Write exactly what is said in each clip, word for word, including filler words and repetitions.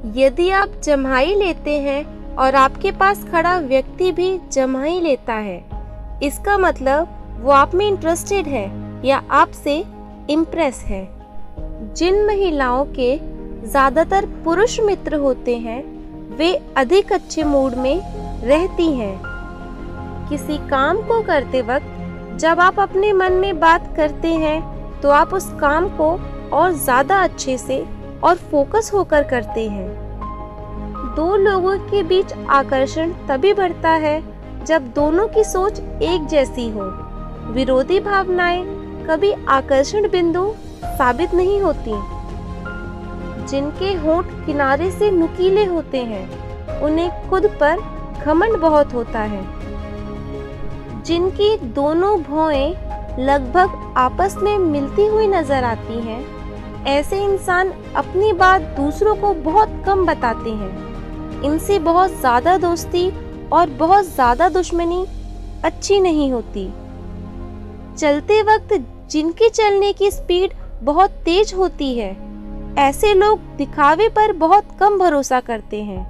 यदि आप जम्हाई लेते हैं और आपके पास खड़ा व्यक्ति भी जम्हाई लेता है, इसका मतलब वो आप में इंटरेस्टेड है या आपसे इम्प्रेस है। जिन महिलाओं के ज़्यादातर पुरुष मित्र होते हैं वे अधिक अच्छे मूड में रहती हैं। किसी काम को करते वक्त जब आप अपने मन में बात करते हैं तो आप उस काम को और ज़्यादा अच्छे से और फोकस होकर करते हैं। दो लोगों के बीच आकर्षण तभी बढ़ता है जब दोनों की सोच एक जैसी हो। विरोधी भावनाएं कभी आकर्षण बिंदु साबित नहीं होती। जिनके होंठ किनारे से नुकीले होते हैं उन्हें खुद पर घमंड बहुत होता है। जिनकी दोनों भौहें लगभग आपस में मिलती हुई नजर आती हैं, ऐसे इंसान अपनी बात दूसरों को बहुत कम बताते हैं। इनसे बहुत ज़्यादा दोस्ती और बहुत ज़्यादा दुश्मनी अच्छी नहीं होती। चलते वक्त जिनकी चलने की स्पीड बहुत तेज होती है, ऐसे लोग दिखावे पर बहुत कम भरोसा करते हैं।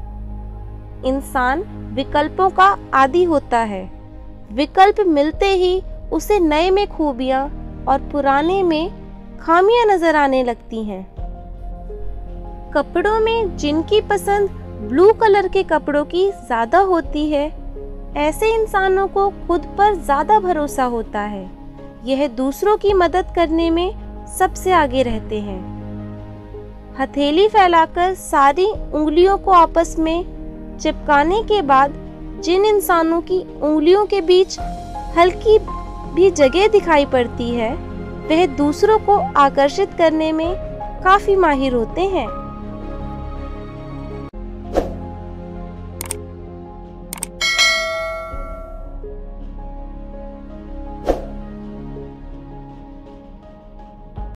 इंसान विकल्पों का आदी होता है। विकल्प मिलते ही उसे नए में खूबियां और पुराने में खामियां नजर आने लगती हैं। कपड़ों में जिनकी पसंद ब्लू कलर के कपड़ों की ज़्यादा होती है, ऐसे इंसानों को खुद पर ज़्यादा भरोसा होता है। यह दूसरों की मदद करने में सबसे आगे रहते हैं। हथेली फैलाकर सारी उंगलियों को आपस में चिपकाने के बाद जिन इंसानों की उंगलियों के बीच हल्की भी जगह दिखाई पड़ती है, वह दूसरों को आकर्षित करने में काफ़ी माहिर होते हैं।